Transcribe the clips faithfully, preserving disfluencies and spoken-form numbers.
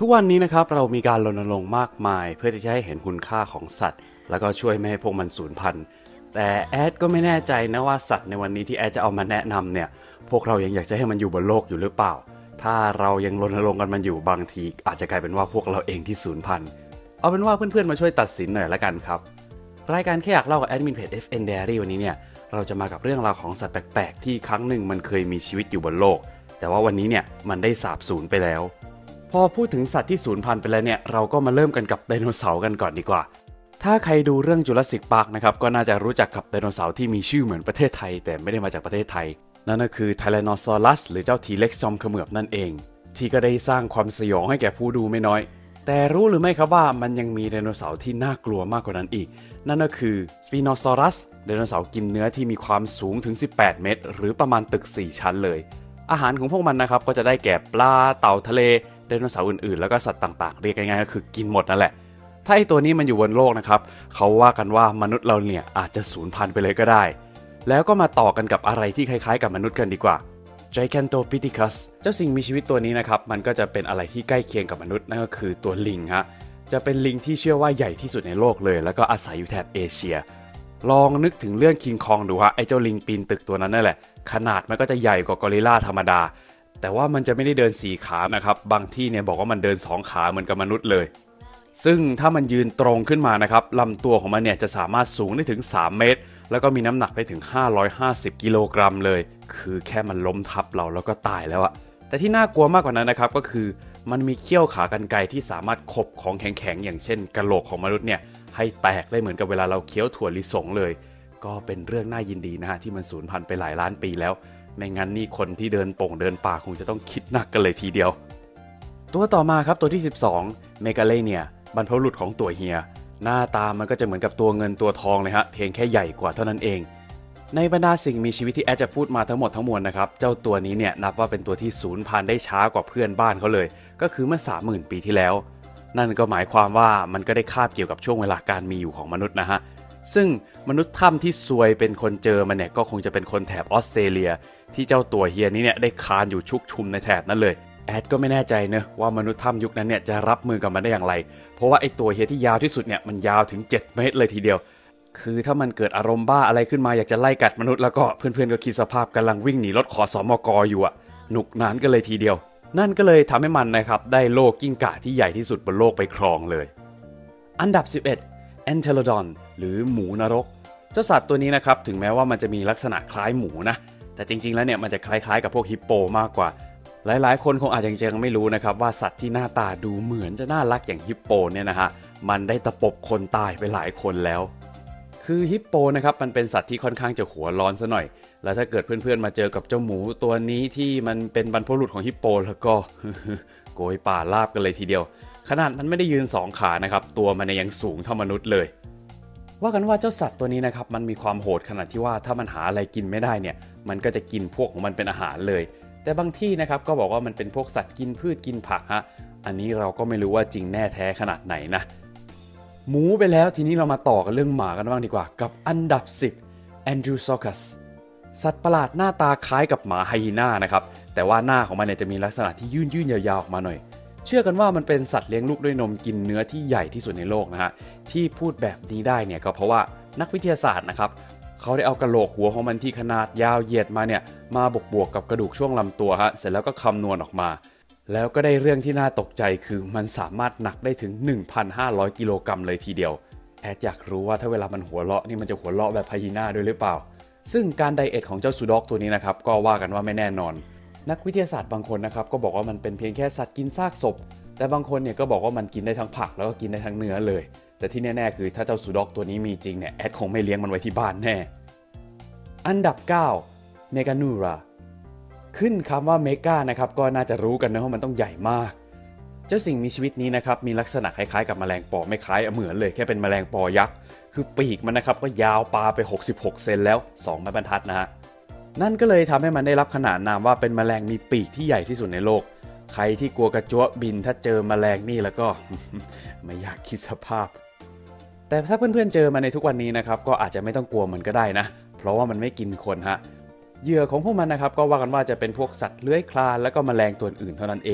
ทุกวันนี้นะครับเรามีการรณรงค์มากมายเพื่อที่จะให้เห็นคุณค่าของสัตว์แล้วก็ช่วยไม่ให้พวกมันสูญพันธุ์แต่แอดก็ไม่แน่ใจนะว่าสัตว์ในวันนี้ที่แอดจะเอามาแนะนำเนี่ยพวกเรายังอยากจะให้มันอยู่บนโลกอยู่หรือเปล่าถ้าเรายังรณรงค์กันมันอยู่บางทีอาจจะกลายเป็นว่าพวกเราเองที่สูญพันธุ์เอาเป็นว่าเพื่อนๆมาช่วยตัดสินหน่อยละกันครับรายการแค่อยากเล่ากับแอดมินเพจ เอฟ เอ็น Diary วันนี้เนี่ยเราจะมากับเรื่องราวของสัตว์แปลกๆที่ครั้งหนึ่งมันเคยมีชีวิตอยู่บนโลกแต่ว่าวันนี้เนี่ยมันได้สาบสูญไปแล้วพอพูดถึงสัตว์ที่สูญพันธุ์ไปแล้วเนี่ยเราก็มาเริ่มกันกับไดโนเสาร์กันก่อนดีกว่าถ้าใครดูเรื่อง Jurassic Park นะครับก็น่าจะรู้จักกับไดโนเสาร์ที่มีชื่อเหมือนประเทศไทยแต่ไม่ได้มาจากประเทศไทยนั่นก็คือ Tyrannosaurus หรือเจ้า T-Rex จอมเขมือบนั่นเองที่ก็ได้สร้างความสยองให้แก่ผู้ดูไม่น้อยแต่รู้หรือไม่ครับว่ามันยังมีไดโนเสาร์ที่น่ากลัวมากกว่านั้นอีกนั่นก็คือ Spinosaurus ไดโนเสาร์กินเนื้อที่มีความสูงถึงสิบแปดเมตรหรือประมาณตึกสี่ชั้นเลยอาหารของพวกมันนะครับก็จะได้แก่ปลาเต่าทะเลไดโนเสาร์อื่นๆแล้วก็สัตว์ต่างๆเรียกง่ายๆก็คือกินหมดนั่นแหละถ้าไอตัวนี้มันอยู่บนโลกนะครับเขาว่ากันว่ามนุษย์เราเนี่ยอาจจะสูญพันธุ์ไปเลยก็ได้แล้วก็มาต่อกันกับอะไรที่คล้ายๆกับมนุษย์กันดีกว่า Gigantopithecus เจ้าสิ่งมีชีวิตตัวนี้นะครับมันก็จะเป็นอะไรที่ใกล้เคียงกับมนุษย์นั่นก็คือตัวลิงฮะจะเป็นลิงที่เชื่อว่าใหญ่ที่สุดในโลกเลยแล้วก็อาศัยอยู่แถบเอเชียลองนึกถึงเรื่องคิงคองดูฮะไอ้เจ้าลิงปีนตึกตัวนั้นนั่นแหละขนาดมันก็จะใหญ่กว่ากอริลลาธรรมดาแต่ว่ามันจะไม่ได้เดินสี่ขานะครับบางที่เนี่ยบอกว่ามันเดินสองขาเหมือนกับมนุษย์เลยซึ่งถ้ามันยืนตรงขึ้นมานะครับลำตัวของมันเนี่ยจะสามารถสูงได้ถึงสามเมตรแล้วก็มีน้ำหนักได้ถึงห้าร้อยห้าสิบกิโลกรัมเลยคือแค่มันล้มทับเราแล้วก็ตายแล้วอะแต่ที่น่ากลัวมากกว่านั้นนะครับก็คือมันมีเขี้ยวขากรรไกรที่สามารถขบของแข็งๆอย่างเช่นกะโหลกของมนุษย์เนี่ยให้แตกได้เหมือนกับเวลาเราเคี้ยวถั่วลิสงเลยก็เป็นเรื่องน่ายินดีนะฮะที่มันสูญพันธุ์ไปหลายล้านปีแล้วไม่งั้นนี่คนที่เดินป่งเดินป่าคงจะต้องคิดหนักกันเลยทีเดียวตัวต่อมาครับตัวที่สิบสองเมกาเลเนียบรรพบุรุษของตัวเฮียหน้าตามันก็จะเหมือนกับตัวเงินตัวทองเลยฮะเพียงแค่ใหญ่กว่าเท่านั้นเองในบรรดาสิ่งมีชีวิตที่แอดจะพูดมาทั้งหมดทั้งมวลนะครับเจ้าตัวนี้เนี่ยนับว่าเป็นตัวที่สูญพันธุ์ได้ช้ากว่าเพื่อนบ้านเขาเลยก็คือเมื่อ สามหมื่น ปีที่แล้วนั่นก็หมายความว่ามันก็ได้คาบเกี่ยวกับช่วงเวลาการมีอยู่ของมนุษย์นะฮะซึ่งมนุษย์ถ้ำที่ซวยเป็นคนเจอมันเนี่ยก็คงจะเป็นคนแถบออสเตรเลียที่เจ้าตัวเฮียนี้เนี่ยได้คานอยู่ชุกชุมในแถบนั้นเลยแอดก็ไม่แน่ใจเนอะว่ามนุษย์ถ้ำยุคนั้นเนี่ยจะรับมือกับมันได้อย่างไรเพราะว่าไอตัวเฮียที่ยาวที่สุดเนี่ยมันยาวถึงเจ็ดเมตรเลยทีเดียวคือถ้ามันเกิดอารมณ์บ้าอะไรขึ้นมาอยากจะไล่กัดมนุษย์แล้วก็เพื่อนๆก็คิดสภาพกำลังวิ่งหนีรถขสมกอยู่อะหนุกหนานกันเลยทีเดียวนั่นก็เลยทำให้มันนะครับได้โลกกิ้งก่าที่ใหญ่ที่สุดบนโลกไปครองเลยอันดับสิบเอ็ด Entelodon หรือหมูนรกเจ้าสัตว์ตัวนี้นะครับถึงแม้ว่ามันจะมีลักษณะคล้ายหมูนะแต่จริงๆแล้วเนี่ยมันจะคล้ายๆกับพวกฮิปโปมากกว่าหลายๆคนคงอาจจะยังไม่รู้นะครับว่าสัตว์ที่หน้าตาดูเหมือนจะน่ารักอย่างฮิปโปเนี่ยนะฮะมันได้ตะปบคนตายไปหลายคนแล้วคือฮิปโปนะครับมันเป็นสัตว์ที่ค่อนข้างจะหัวร้อนซะหน่อยแล้วถ้าเกิดเพื่อนๆมาเจอกับเจ้าหมูตัวนี้ที่มันเป็นบรรพบุรุษของฮิปโปแล้วก็ โกยป่าลาบกันเลยทีเดียวขนาดมันไม่ได้ยืนสองขานะครับตัวมันยังสูงเท่ามนุษย์เลยว่ากันว่าเจ้าสัตว์ตัวนี้นะครับมันมีความโหดขนาดที่ว่าถ้ามันหาอะไรกินไม่ได้เนี่ยมันก็จะกินพวกของมันเป็นอาหารเลยแต่บางที่นะครับก็บอกว่ามันเป็นพวกสัตว์กินพืชกินผักฮะอันนี้เราก็ไม่รู้ว่าจริงแน่แท้ขนาดไหนนะหมูไปแล้วทีนี้เรามาต่อกันเรื่องหมากันบ้างดีกว่ากับอันดับสิบ Andrewsarchus สัตว์ประหลาดหน้าตาคล้ายกับหมาไฮยีน่านะครับแต่ว่าหน้าของมันเนี่ยจะมีลักษณะที่ยื่นยื่นยาวๆออกมาหน่อยเชื่อกันว่ามันเป็นสัตว์เลี้ยงลูกด้วยนมกินเนื้อที่ใหญ่ที่สุดในโลกนะฮะที่พูดแบบนี้ได้เนี่ยก็เพราะว่านักวิทยาศาสตร์นะครับเขาได้เอากระโหลกหัวของมันที่ขนาดยาวเหยียดมาเนี่ยมาบวกบวกกับกระดูกช่วงลำตัวฮะเสร็จแล้วก็คำนวณออกมาแล้วก็ได้เรื่องที่น่าตกใจคือมันสามารถหนักได้ถึง หนึ่งพันห้าร้อย กิโลกรัมเลยทีเดียวแอดอยากรู้ว่าถ้าเวลามันหัวเราะนี่มันจะหัวเราะแบบไฮยีน่าด้วยหรือเปล่าซึ่งการไดเอทของเจ้าซูด็อกตัวนี้นะครับก็ว่ากันว่าไม่แน่นอนนักวิทยาศาสตร์บางคนนะครับก็บอกว่ามันเป็นเพียงแค่สัตว์กินซากศพแต่บางคนเนี่ยก็บอกว่ามันกินได้ทั้งผักแล้วก็กินได้ทั้งเนื้อเลยแต่ที่แน่ๆคือถ้าเจ้าซูด็อกตัวนี้มีจริงเนี่ยแอดคงไม่เลี้ยงมันไว้ที่บ้านแน่อันดับเก้า Meganeura ขึ้นคำว่าเมกานะครับก็น่าจะรู้กันนะว่ามันต้องใหญ่มากเจ้าสิ่งมีชีวิตนี้นะครับมีลักษณะคล้ายๆกับแมลงปอไม่คล้ายเหมือนเลยแค่เป็นแมลงปอยักษ์คือปีกมันนะครับก็ยาวปาไปหกสิบหกเซนแล้วสองไม้บรรทัดนะฮะนั่นก็เลยทำให้มันได้รับขนานนามว่าเป็นแมลงมีปีกที่ใหญ่ที่สุดในโลกใครที่กลัวกระจั่วบินถ้าเจอแมลงนี่แล้วก็ ไม่อยากคิดสภาพแต่ถ้าเพื่อนๆเจอมาในทุกวันนี้นะครับก็อาจจะไม่ต้องกลัวมันก็ได้นะเพราะว่ามันไม่กินคนฮะเหยื่อของพวกมันนะครับก็ว่ากันว่าจะเป็นพวกสัตว์เลื้อยคลานแล้วก็แมลงตัวอื่นเท่านั้นเอง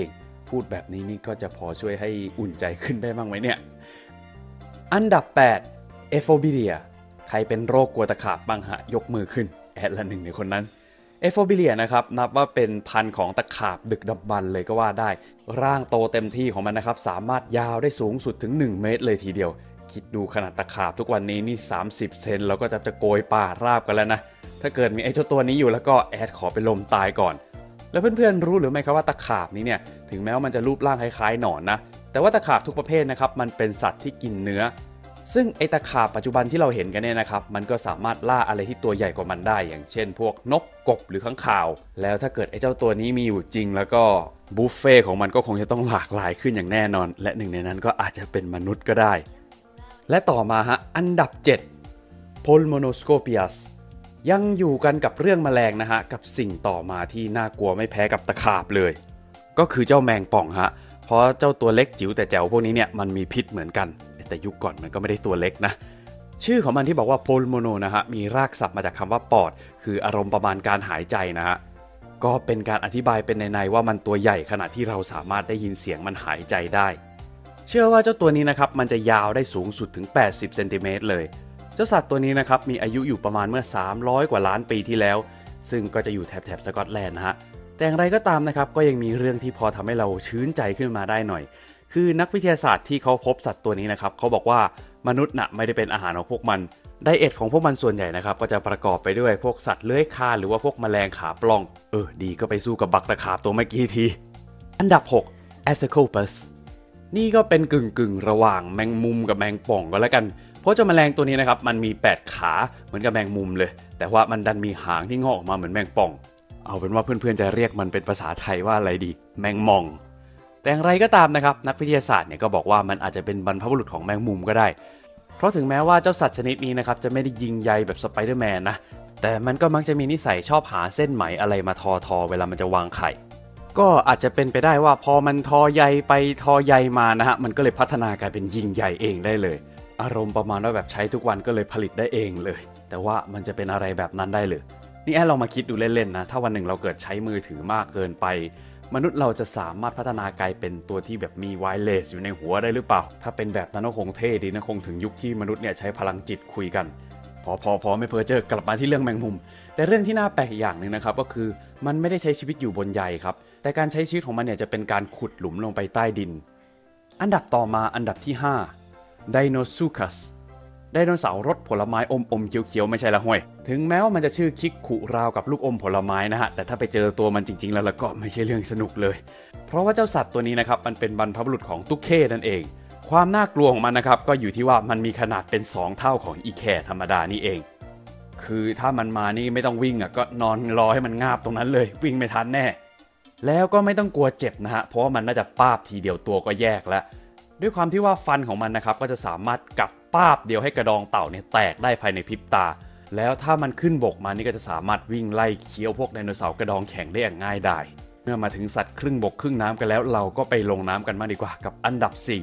พูดแบบนี้นี่ก็จะพอช่วยให้อุ่นใจขึ้นได้บ้างไหมเนี่ยอันดับแปด เอฟ โอ บิเลีย ใครเป็นโรคกลัวตะขาบบ้างฮะยกมือขึ้นแอดละหนึ่งในคนนั้น เอฟ โอ บิเลีย นะครับนับว่าเป็นพันธุ์ของตะขาบดึกดำบรรพ์เลยก็ว่าได้ร่างโตเต็มที่ของมันนะครับสามารถยาวได้สูงสุดถึงหนึ่งเมตรเลยทีเดียวคิดดูขนาดตะขาบทุกวันนี้นี่สามสิบเซนแล้วก็จะจะโกยป่าราบกันแล้วนะถ้าเกิดมีไอ้เจ้าตัวนี้อยู่แล้วก็แอดขอไปลมตายก่อนแล้วเพื่อนๆรู้หรือไม่ครับว่าตะขาบนี้เนี่ยถึงแม้ว่ามันจะรูปร่างคล้ายๆหนอนนะแต่ว่าตะขาบทุกประเภทนะครับมันเป็นสัตว์ที่กินเนื้อซึ่งไอตะขาบปัจจุบันที่เราเห็นกันเนี่ยนะครับมันก็สามารถล่าอะไรที่ตัวใหญ่กว่ามันได้อย่างเช่นพวกนกกบหรือข้างคาวแล้วถ้าเกิดไอเจ้าตัวนี้มีอยู่จริงแล้วก็บุฟเฟ่ของมันก็คงจะต้องหลากหลายขึ้นอย่างแน่นอนและหนึ่งในนั้นก็อาจจะเป็นมนุษย์ก็ได้และต่อมาฮะอันดับเจ็ด Pulmonoscopius ยังอยู่กันกับเรื่องแมลงนะฮะกับสิ่งต่อมาที่น่ากลัวไม่แพ้กับตะขาบเลยก็คือเจ้าแมงป่องฮะเพราะเจ้าตัวเล็กจิ๋วแต่แจ๋วพวกนี้เนี่ยมันมีพิษเหมือนกันแต่ยุคก่อนมันก็ไม่ได้ตัวเล็กนะชื่อของมันที่บอกว่า pulmono นะฮะมีรากศัพท์มาจากคำว่าปอดคืออารมณ์ประมาณการหายใจนะฮะก็เป็นการอธิบายเป็นในๆว่ามันตัวใหญ่ขนาดที่เราสามารถได้ยินเสียงมันหายใจได้เชื่อว่าเจ้าตัวนี้นะครับมันจะยาวได้สูงสุดถึงแปดสิบเซนติเมตรเลยเจ้าสัตว์ตัวนี้นะครับมีอายุอยู่ประมาณเมื่อสามร้อยกว่าล้านปีที่แล้วซึ่งก็จะอยู่แถบๆสกอตแลนด์นะฮะแต่อย่างไรก็ตามนะครับก็ยังมีเรื่องที่พอทำให้เราชื่นใจขึ้นมาได้หน่อยคือนักวิทยาศาสตร์ที่เขาพบสัตว์ตัวนี้นะครับเขาบอกว่ามนุษย์น่ะไม่ได้เป็นอาหารของพวกมันไดเอทของพวกมันส่วนใหญ่นะครับก็จะประกอบไปด้วยพวกสัตว์เลื้อยคลานหรือว่าพวกแมลงขาปล้องเออดีก็ไปสู้กับบักตะขาบตัวเมื่อกี้ทีอันดับหก Athecopus นี่ก็เป็นกึ่งกึ่งระหว่างแมงมุมกับแมงป่องก็แล้วกันเพราะเจ้าแมลงตัวนี้นะครับมันมีแปดขาเหมือนกับแมงมุมเลยแต่ว่ามันดันมีหางที่งอกออกมาเหมือนแมงป่องเอาเป็นว่าเพื่อนๆจะเรียกมันเป็นภาษาไทยว่าอะไรดีแมงม่องแต่อย่างไรก็ตามนะครับนักวิทยาศาสตร์เนี่ยก็บอกว่ามันอาจจะเป็นบรรพบุรุษของแมงมุมก็ได้เพราะถึงแม้ว่าเจ้าสัตว์ชนิดนี้นะครับจะไม่ได้ยิงใยแบบสไปเดอร์แมนนะแต่มันก็มักจะมีนิสัยชอบหาเส้นไหมอะไรมาทอทอเวลามันจะวางไข่ก็อาจจะเป็นไปได้ว่าพอมันทอใยไปทอใยมานะฮะมันก็เลยพัฒนากลายเป็นยิงใยเองได้เลยอารมณ์ประมาณว่าแบบใช้ทุกวันก็เลยผลิตได้เองเลยแต่ว่ามันจะเป็นอะไรแบบนั้นได้เลยนี่แอดลองมาคิดดูเล่นๆนะถ้าวันหนึ่งเราเกิดใช้มือถือมากเกินไปมนุษย์เราจะสามารถพัฒนากลายเป็นตัวที่แบบมีไวเลสอยู่ในหัวได้หรือเปล่าถ้าเป็นแบบนั้นก็คงเท่ดีนะคงถึงยุคที่มนุษย์เนี่ยใช้พลังจิตคุยกันพอพอพอไม่เพ้อเจอกลับมาที่เรื่องแมงมุมแต่เรื่องที่น่าแปลกอย่างหนึ่งนะครับก็คือมันไม่ได้ใช้ชีวิตอยู่บนใยครับแต่การใช้ชีวิตของมันเนี่ยจะเป็นการขุดหลุมลงไปใต้ดินอันดับต่อมาอันดับที่ห้า Deinosuchusไดโนเสาร์รสผลไม้อมอมเขียวๆไม่ใช่ละห่วยถึงแม้ว่ามันจะชื่อคิกขุราวกับลูกอมผลไม้นะฮะแต่ถ้าไปเจอตัวมันจริงๆแล้วก็ไม่ใช่เรื่องสนุกเลยเพราะว่าเจ้าสัตว์ตัวนี้นะครับมันเป็นบรรพบุรุษของตุ๊กเข้นั่นเองความน่ากลัวของมันนะครับก็อยู่ที่ว่ามันมีขนาดเป็นสองเท่าของอีแคร์ธรรมดานี่เองคือถ้ามันมานี่ไม่ต้องวิ่งอ่ะก็นอนรอให้มันงาบตรงนั้นเลยวิ่งไม่ทันแน่แล้วก็ไม่ต้องกลัวเจ็บนะฮะเพราะว่ามันน่าจะป้าบทีเดียวตัวก็แยกแล้วด้วยความที่ว่าฟันของมันนะครับก็จะสามารถกัดป้าบเดียวให้กระดองเต่าเนี่ยแตกได้ภายในพริบตาแล้วถ้ามันขึ้นบกมานี่ก็จะสามารถวิ่งไล่เคี้ยวพวกไดโนเสาร์กระดองแข็งได้อย่างง่ายดายเมื่อมาถึงสัตว์ครึ่งบกครึ่งน้ำกันแล้วเราก็ไปลงน้ำกันมากดีกว่ากับอันดับสี่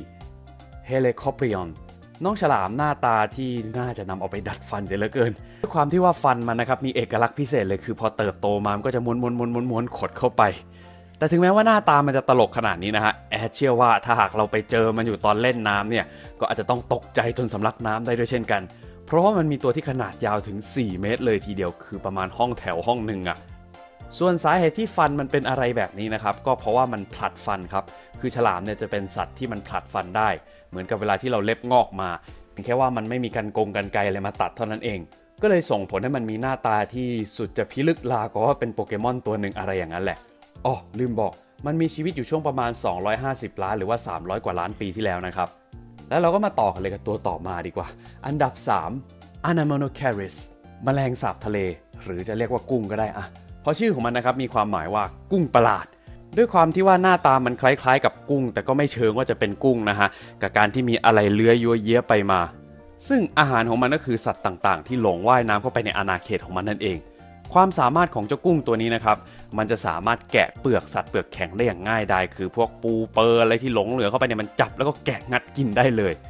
Helicoprion น้องฉลามหน้าตาที่น่าจะนำเอาไปดัดฟันเสียเหลือเกินด้วยความที่ว่าฟันมันนะครับมีเอกลักษณ์พิเศษเลยคือพอเติบโตมามันก็จะม้วนม้วนม้วนม้วนม้วนขดเข้าไปแต่ถึงแม้ว่าหน้าตามันจะตลกขนาดนี้นะฮะแอดเชื่อว่าถ้าหากเราไปเจอมันอยู่ตอนเล่นน้ำเนี่ยก็อาจจะต้องตกใจจนสำลักน้ำได้ด้วยเช่นกันเพราะว่ามันมีตัวที่ขนาดยาวถึงสี่เมตรเลยทีเดียวคือประมาณห้องแถวห้องหนึ่งอ่ะส่วนสาเหตุที่ฟันมันเป็นอะไรแบบนี้นะครับก็เพราะว่ามันผลัดฟันครับคือฉลามเนี่ยจะเป็นสัตว์ที่มันผลัดฟันได้เหมือนกับเวลาที่เราเล็บงอกมาเพียงแค่ว่ามันไม่มีกรรกงกรรไกรอะไรมาตัดเท่านั้นเองก็เลยส่งผลให้มันมีหน้าตาที่สุดจะพิลึกลาก็ว่าเป็นโปเกมอนตัวหนึ่งอะไรอย่างนั้นแหละอ๋อลืมบอกมันมีชีวิตอยู่ช่วงประมาณสองร้อยห้าสิบล้านหรือว่าสามร้อยกว่าล้านปีที่แล้วนะครับแล้วเราก็มาต่อกันเลยกับตัวต่อมาดีกว่าอันดับสาม Anemone-Charis แมลงสาบทะเลหรือจะเรียกว่ากุ้งก็ได้อะเพราะชื่อของมันนะครับมีความหมายว่ากุ้งประหลาดด้วยความที่ว่าหน้าตามันคล้ายๆกับกุ้งแต่ก็ไม่เชิงว่าจะเป็นกุ้งนะฮะกับการที่มีอะไรเลื้อยยัวเยี้ยไปมาซึ่งอาหารของมันก็คือสัตว์ต่างๆที่หลงว่ายน้ำเข้าไปในอาณาเขตของมันนั่นเองความสามารถของเจ้ากุ้งตัวนี้นะครับมันจะสามารถแกะเปลือกสัตว์เปลือกแข็งได้อย่างง่ายดายคือพวกปูเปอร์อะไรที่หลงเหลือเข้าไปเนี่ยมันจับแล้วก็แกะงัดกินได้เลย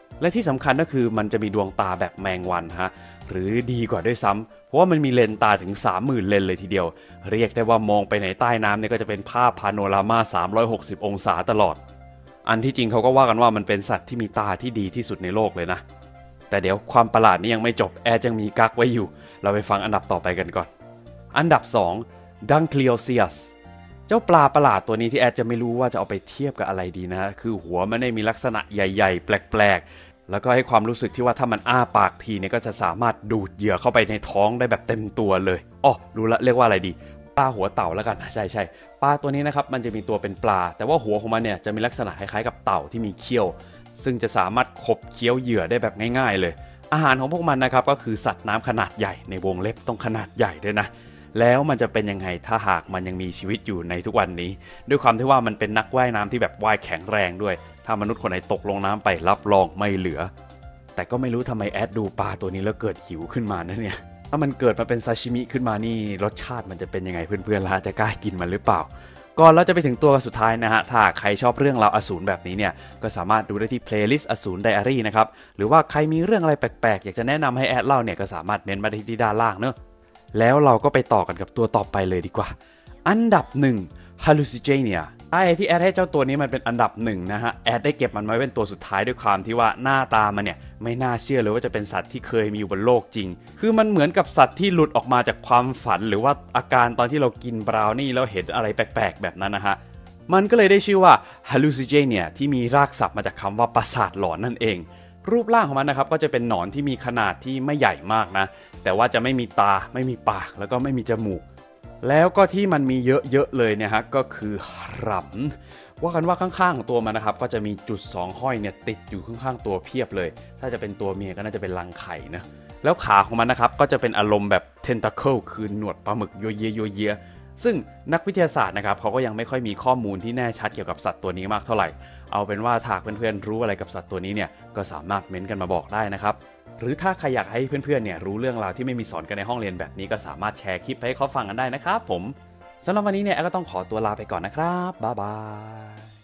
และที่สำคัญก็คือมันจะมีดวงตาแบบแมงวันฮะหรือดีกว่าด้วยซ้ำเพราะว่ามันมีเลนส์ตาถึง สามหมื่น เลนส์เลยทีเดียวเรียกได้ว่ามองไปไหนใต้น้ำเนี่ยก็จะเป็นภาพพาโนรามาสามร้อยหกสิบองศาตลอดอันที่จริงเขาก็ว่ากันว่ามันเป็นสัตว์ที่มีตาที่ดีที่สุดในโลกเลยนะแต่เดี๋ยวความประหลาดนี้ยังไม่จบแอร์ยังมีกั๊กไว้อยู่เราไปฟังอันดับต่อไปกันก่อนอันดับสอง Dunkleosteus เจ้าปลาประหลาดตัวนี้ที่แอดจะไม่รู้ว่าจะเอาไปเทียบกับอะไรดีนะคือหัวมันได้มีลักษณะใหญ่ๆแปลกๆแล้วก็ให้ความรู้สึกที่ว่าถ้ามันอ้าปากทีเนี่ยก็จะสามารถดูดเหยื่อเข้าไปในท้องได้แบบเต็มตัวเลยอ๋อรู้ละเรียกว่าอะไรดีปลาหัวเต่าแล้วกันใช่ใช่ปลาตัวนี้นะครับมันจะมีตัวเป็นปลาแต่ว่าหัวของมันเนี่ยจะมีลักษณะคล้ายๆกับเต่าที่มีเขี้ยวซึ่งจะสามารถขบเคี้ยวเหยื่อได้แบบง่ายๆเลยอาหารของพวกมันนะครับก็คือสัตว์น้ำขนาดใหญ่ในวงเล็บต้องขนาดใหญ่ด้วยนะแล้วมันจะเป็นยังไงถ้าหากมันยังมีชีวิตอยู่ในทุกวันนี้ด้วยความที่ว่ามันเป็นนักว่ายน้ำที่แบบว่ายแข็งแรงด้วยถ้ามนุษย์คนไหนตกลงน้ำไปรับรองไม่เหลือแต่ก็ไม่รู้ทำไมแอดดูปลาตัวนี้แล้วเกิดหิวขึ้นมานะเนี่ยถ้ามันเกิดมาเป็นซาชิมิขึ้นมานี่รสชาติมันจะเป็นยังไงเพื่อนๆล่ะจะกล้ากินมันหรือเปล่าก่อนเราจะไปถึงตัวสุดท้ายนะฮะถ้าใครชอบเรื่องราวอสูรแบบนี้เนี่ยก็สามารถดูได้ที่ playlist อสูรไดอารี่นะครับหรือว่าใครมีเรื่องอะไรแปลกๆอยากจะแนะนำให้แอดเล่าเนี่ยก็สามารถเม้นมาที่ด้านล่างเนอะแล้วเราก็ไปต่อกันกับตัวต่อไปเลยดีกว่าอันดับหนึ่ง Hallucigenia ไอ้ที่แอดให้เจ้าตัวนี้มันเป็นอันดับหนึ่งนะฮะแอดได้เก็บมันไว้เป็นตัวสุดท้ายด้วยความที่ว่าหน้าตามันเนี่ยไม่น่าเชื่อเลยว่าจะเป็นสัตว์ที่เคยมีอยู่บนโลกจริงคือมันเหมือนกับสัตว์ที่หลุดออกมาจากความฝันหรือว่าอาการตอนที่เรากินบราวนี่แล้วเห็นอะไรแปลกๆแบบนั้นนะฮะมันก็เลยได้ชื่อว่า Hallucigenia ที่มีรากศัพท์มาจากคำว่าประสาทหลอนนั่นเองรูปร่างของมันนะครับก็จะเป็นหนอนที่มีขนาดที่ไม่ใหญ่มากนะแต่ว่าจะไม่มีตาไม่มีปากแล้วก็ไม่มีจมูกแล้วก็ที่มันมีเยอะๆเลยเนี่ยฮะก็คือหรำว่ากันว่าข้างๆของตัวมันนะครับก็จะมีจุดสองห้อยเนี่ยติดอยู่ข้างๆตัวเพียบเลยถ้าจะเป็นตัวเมียก็น่าจะเป็นรังไข่นะแล้วขาของมันนะครับก็จะเป็นอารมณ์แบบ tentacle คือหนวดปลาหมึกโยเยโยเยซึ่งนักวิทยาศาสตร์นะครับเขาก็ยังไม่ค่อยมีข้อมูลที่แน่ชัดเกี่ยวกับสัตว์ตัวนี้มากเท่าไหร่เอาเป็นว่าถ้าเพื่อนๆรู้อะไรกับสัตว์ตัวนี้เนี่ยก็สามารถเม้นกันมาบอกได้นะครับหรือถ้าใครอยากให้เพื่อนๆเนี่ยรู้เรื่องราวที่ไม่มีสอนกันในห้องเรียนแบบนี้ก็สามารถแชร์คลิปให้เขาฟังกันได้นะครับผมสำหรับวันนี้เนี่ยก็ต้องขอตัวลาไปก่อนนะครับบ๊ายบาย